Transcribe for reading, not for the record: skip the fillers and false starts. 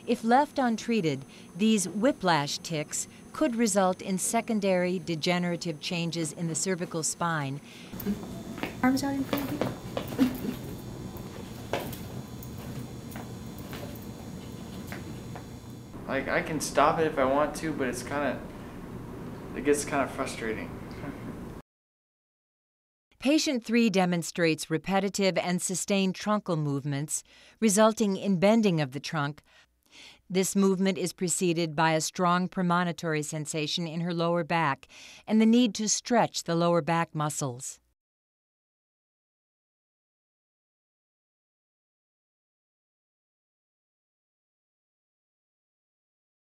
If left untreated, these whiplash tics could result in secondary degenerative changes in the cervical spine. Arms out in front of you. Like, I can stop it if I want to, but it gets kind of frustrating. Patient 3 demonstrates repetitive and sustained trunkal movements, resulting in bending of the trunk. This movement is preceded by a strong premonitory sensation in her lower back and the need to stretch the lower back muscles.